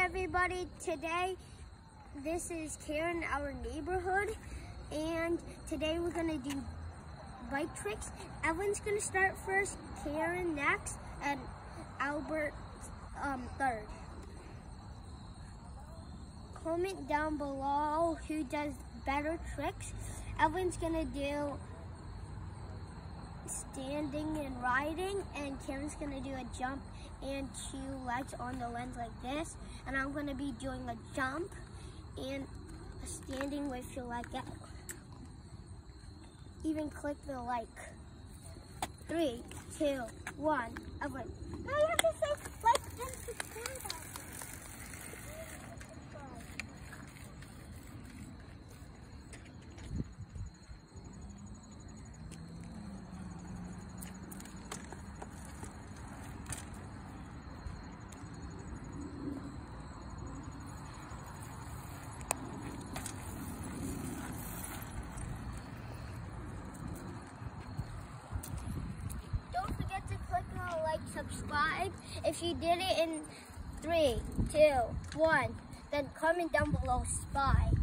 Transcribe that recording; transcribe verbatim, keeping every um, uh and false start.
everybody. Today, this is Karen, our neighborhood, and today we're gonna do bike tricks. Evan's gonna start first, Karen next, and Albert um, third. Comment down below who does better tricks. Evan's gonna do standing and riding, and Karen's gonna do a jump and two legs on the lens like this, and I'm gonna be doing a jump and a standing with your leg out. Even click the like. Three, two, one, Evan. Now you have to say like and subscribe. Like, subscribe. If you did it in three, two, one, then comment down below spy.